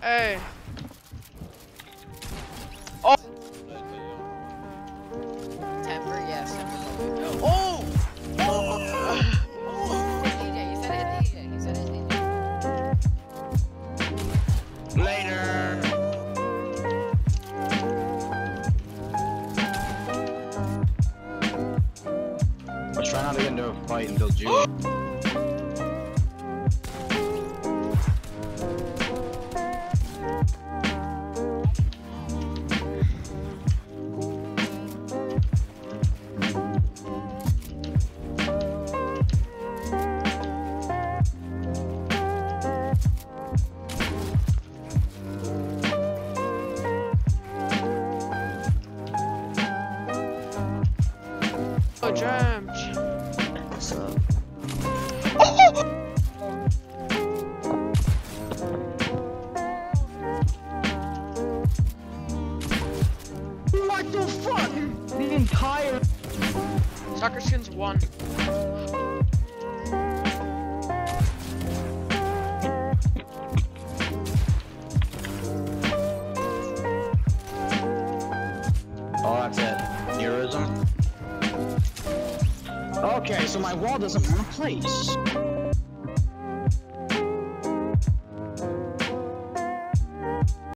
Hey. Oh. Temper, yes. Oh. DJ, he said it, DJ. He said it, DJ. Later. Let's try not to get into a fight until June. Oh, dreamt. What's up? What the fuck? The entire. Soccer skins 1. Oh, that's it. Heroism. Okay, so my wall doesn't want to place.